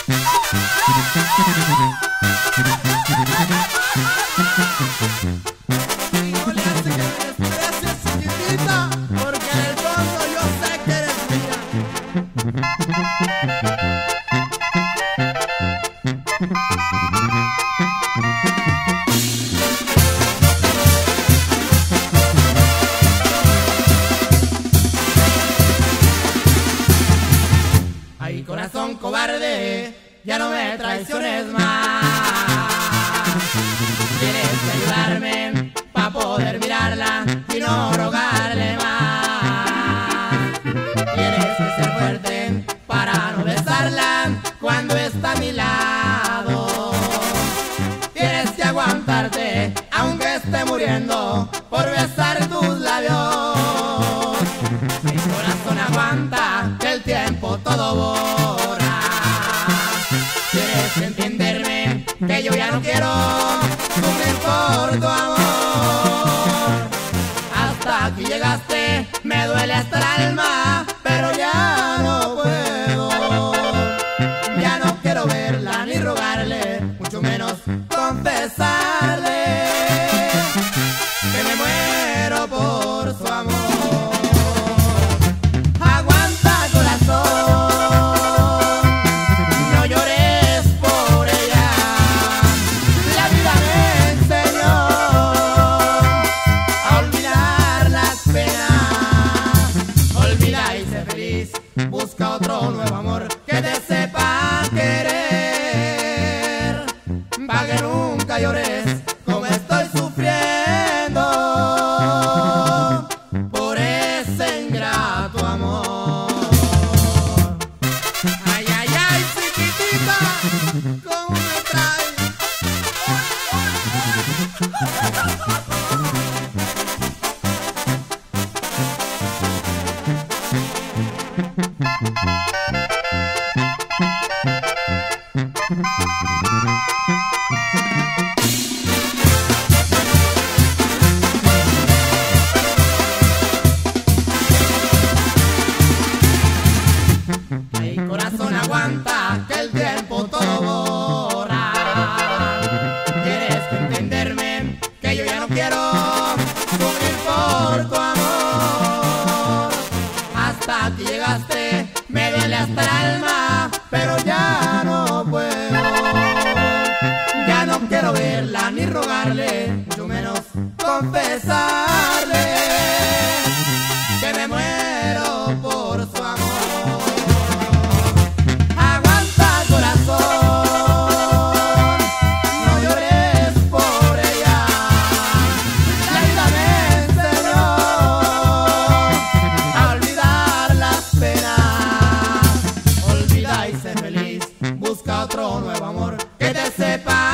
Y no le hace que me desprecies, chiquitita, porque en el fondo yo sé que eres mía. Ay, corazón cobarde, ya no me traiciones más. Tienes que ayudarme pa' poder mirarla y no rogarle más. Tienes que ser fuerte para no besarla cuando está a mi lado. Tienes que aguantarte aunque esté muriendo por besar tus labios. Mi corazón aguanta que el tiempo todo borra. Tienes que entenderme que yo ya no quiero sufrir por tu amor. Hasta aquí llegaste, me duele hasta el alma, pero ya no puedo. Ya no quiero verla ni rogarle, mucho menos confesarle que me muero por su amor. Busca otro nuevo amor que te sepa querer, pa' que nunca llores como estoy sufriendo por ese ingrato amor. Ay, ay, ay, chiquitita, ¿cómo me traes? Mi corazón aguanta que el tiempo todo borra. Tienes que entenderme que yo ya no quiero sufrir por tu amor. Hasta aquí llegaste, me duele hasta el alma, pero ya no puedo. Ya no quiero verla ni rogarle, mucho menos confesarle que me muero por su amor. Aguanta, corazón, no llores por ella. La vida me enseñó a olvidar las penas. Olvida y sé feliz, busca otro nuevo amor que te sepa